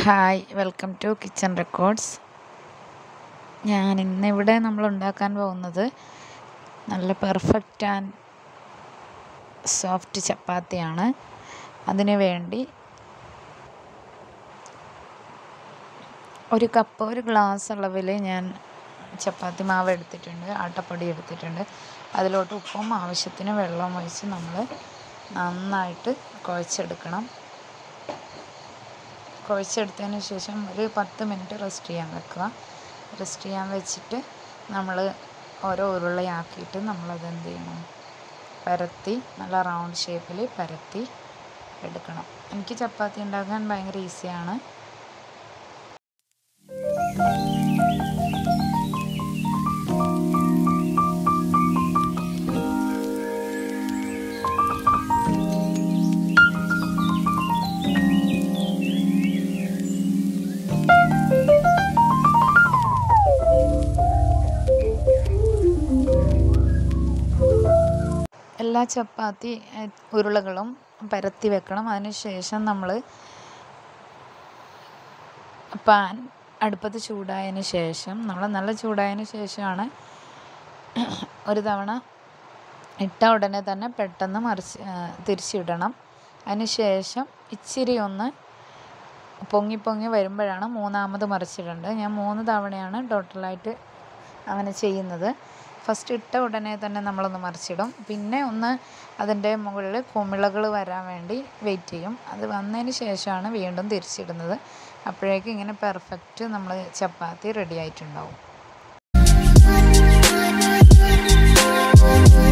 Hi welcome to kitchen records. ഇന്നിവിടെ നമ്മൾ ഉണ്ടാക്കാൻ പോകുന്നത് നല്ല പെർഫെക്റ്റ് ആൻഡ് സോഫ്റ്റ് ചപ്പാത്തിയാണ്. അതിനു വേണ്ടി ഒരു ഗ്ലാസ് അളവിൽ ഞാൻ ചപ്പാത്തി മാവ് എടുത്തിട്ടുണ്ട്, ആട്ടപ്പൊടി എടുത്തിട്ടുണ്ട്. അതിലോട്ട് ഉപ്പും ആവശ്യത്തിന് വെള്ളവും ഒഴിച്ച് നമ്മൾ നന്നായിട്ട് കുഴച്ചെടുത്തതിന് ശേഷം ഒരു 10 മിനിറ്റ് റെസ്റ്റ് ചെയ്യാൻ വെച്ചിട്ട് നമ്മൾ ഓരോ ഉരുളയാക്കിയിട്ട് നമ്മളത് എന്ത് ചെയ്യണം, പരത്തി നല്ല റൗണ്ട് ഷേപ്പിൽ പരത്തി എടുക്കണം. എനിക്ക് ചപ്പാത്തി ഉണ്ടാക്കാൻ ഭയങ്കര ഈസിയാണ്. എല്ലാ ചപ്പാത്തി ഉരുളകളും പരത്തി വെക്കണം. അതിനുശേഷം നമ്മൾ പാൻ അടുപ്പത്ത് ചൂടായതിന് ശേഷം നല്ല ചൂടായതിന് ശേഷമാണ് ഒരു തവണ ഇട്ട ഉടനെ തന്നെ പെട്ടെന്ന് തിരിച്ചിടണം. അതിന് ശേഷം ഇച്ചിരി ഒന്ന് പൊങ്ങി വരുമ്പോഴാണ് മൂന്നാമത് മറിച്ചിടേണ്ടത്. ഞാൻ 3 തവണയാണ് ടോട്ടലായിട്ട് അങ്ങനെ ചെയ്യുന്നത്. ഫസ്റ്റ് ഇട്ട ഉടനെ തന്നെ നമ്മളൊന്ന് മറിച്ചിടും, പിന്നെ ഒന്ന് അതിൻ്റെ മുകളിൽ കുമിളകൾ വരാൻ വേണ്ടി വെയിറ്റ് ചെയ്യും. അത് വന്നതിന് ശേഷമാണ് വീണ്ടും തിരിച്ചിടുന്നത്. അപ്പോഴേക്കും ഇങ്ങനെ പെർഫെക്റ്റ് നമ്മൾ ചപ്പാത്തി റെഡി ആയിട്ടുണ്ടാവും.